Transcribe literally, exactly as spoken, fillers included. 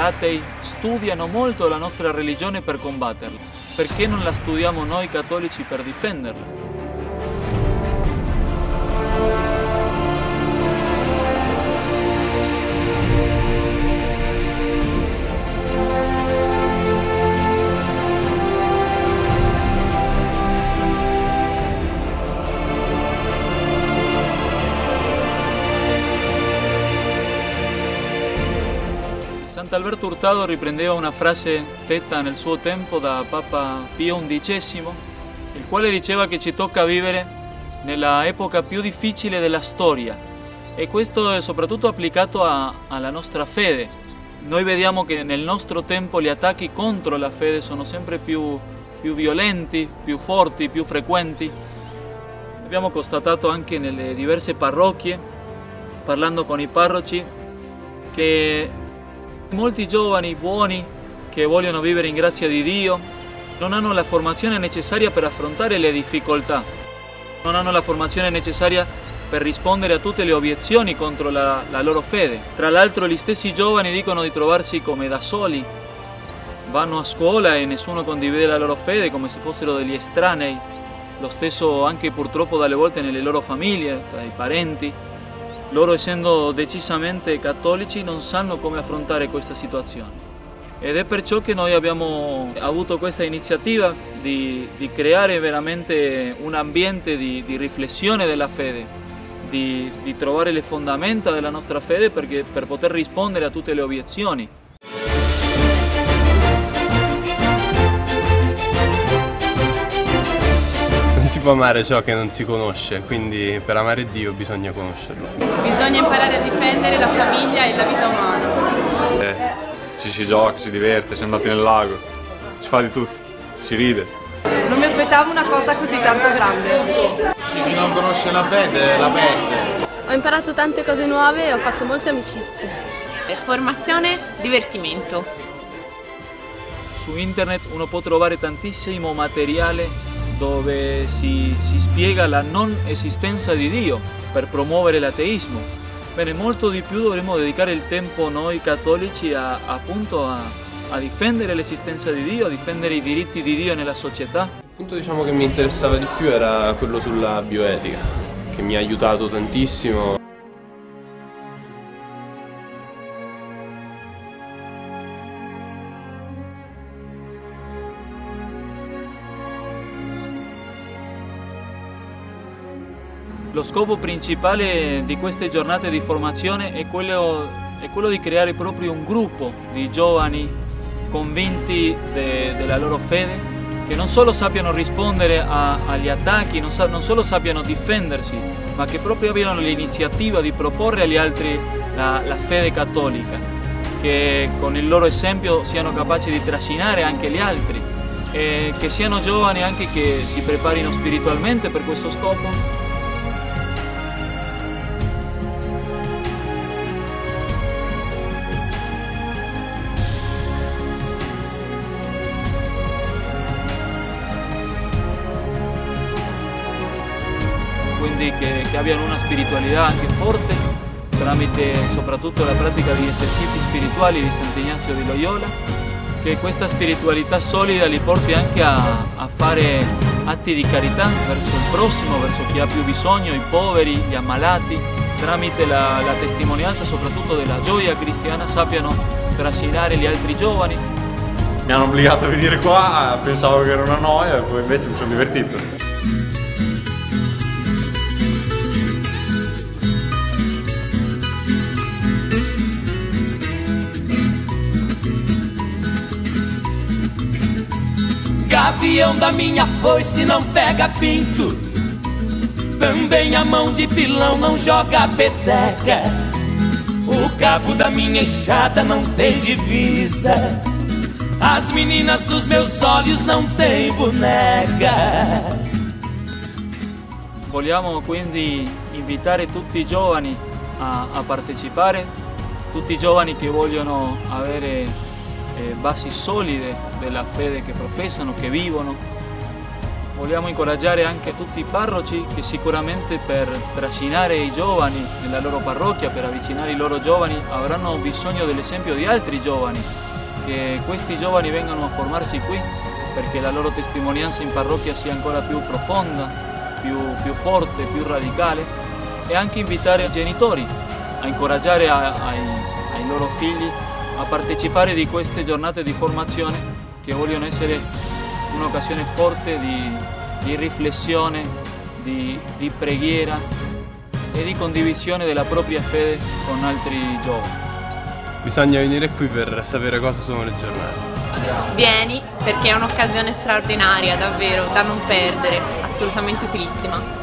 atei studiano molto la nostra religione per combatterla. Perché non la studiamo noi cattolici per difenderla? Sant'Alberto Hurtado riprendeva una frase detta nel suo tempo da Papa Pio undicesimo, il quale diceva che ci tocca vivere nella epoca più difficile della storia, e questo è soprattutto applicato a, alla nostra fede. Noi vediamo che nel nostro tempo gli attacchi contro la fede sono sempre più, più violenti, più forti, più frequenti. Abbiamo constatato anche nelle diverse parrocchie, parlando con i parroci, che molti giovani buoni che vogliono vivere in grazia di Dio non hanno la formazione necessaria per affrontare le difficoltà, non hanno la formazione necessaria per rispondere a tutte le obiezioni contro la, la loro fede. Tra l'altro gli stessi giovani dicono di trovarsi come da soli, vanno a scuola e nessuno condivide la loro fede, come se fossero degli estranei, lo stesso anche purtroppo dalle volte nelle loro famiglie, tra i parenti. Loro, essendo decisamente cattolici, non sanno come affrontare questa situazione. Ed è perciò che noi abbiamo avuto questa iniziativa di, di creare veramente un ambiente di, di riflessione della fede, di, di trovare le fondamenta della nostra fede perché, per poter rispondere a tutte le obiezioni. Non si può amare ciò che non si conosce, quindi per amare Dio bisogna conoscerlo. Bisogna imparare a difendere la famiglia e la vita umana. Eh, ci si gioca, si diverte, si è andati nel lago, si fa di tutto, si ride. Non mi aspettavo una cosa così tanto grande. Chi non conosce la fede la perde. Ho imparato tante cose nuove e ho fatto molte amicizie. Formazione, divertimento. Su internet uno può trovare tantissimo materiale dove si, si spiega la non esistenza di Dio per promuovere l'ateismo. Bene, molto di più dovremmo dedicare il tempo noi cattolici a, appunto a, a difendere l'esistenza di Dio, a difendere i diritti di Dio nella società. Il punto, diciamo, che mi interessava di più era quello sulla bioetica, che mi ha aiutato tantissimo. Lo scopo principale di queste giornate di formazione è quello, è quello di creare proprio un gruppo di giovani convinti de, della loro fede, che non solo sappiano rispondere a, agli attacchi, non, sa, non solo sappiano difendersi, ma che proprio abbiano l'iniziativa di proporre agli altri la, la fede cattolica, che con il loro esempio siano capaci di trascinare anche gli altri, e che siano giovani anche che si preparino spiritualmente per questo scopo. Quindi che, che abbiano una spiritualità anche forte tramite soprattutto la pratica di esercizi spirituali di Sant'Ignazio di Loyola, che questa spiritualità solida li porti anche a, a fare atti di carità verso il prossimo, verso chi ha più bisogno, i poveri, gli ammalati, tramite la, la testimonianza soprattutto della gioia cristiana sappiano trascinare gli altri giovani. Mi hanno obbligato a venire qua, pensavo che era una noia e poi invece mi sono divertito. Gavião da minha foice não pega pinto, também a mão de pilão não joga peteca. O cabo da minha enxada não tem divisa, as meninas dos meus olhos não têm boneca. Vogliamo quindi invitare tutti i giovani a, a partecipare, tutti i giovani che vogliono avere Eh, basi solide della fede che professano, che vivono, Vogliamo incoraggiare anche tutti i parroci che sicuramente per trascinare i giovani nella loro parrocchia, per avvicinare i loro giovani, avranno bisogno dell'esempio di altri giovani, che questi giovani vengano a formarsi qui perché la loro testimonianza in parrocchia sia ancora più profonda, più, più forte, più radicale, e anche invitare i genitori a incoraggiare a, ai, ai loro figli a partecipare di queste giornate di formazione che vogliono essere un'occasione forte di, di riflessione, di, di preghiera e di condivisione della propria fede con altri giovani. Bisogna venire qui per sapere cosa sono le giornate. Vieni perché è un'occasione straordinaria, davvero, da non perdere, assolutamente utilissima.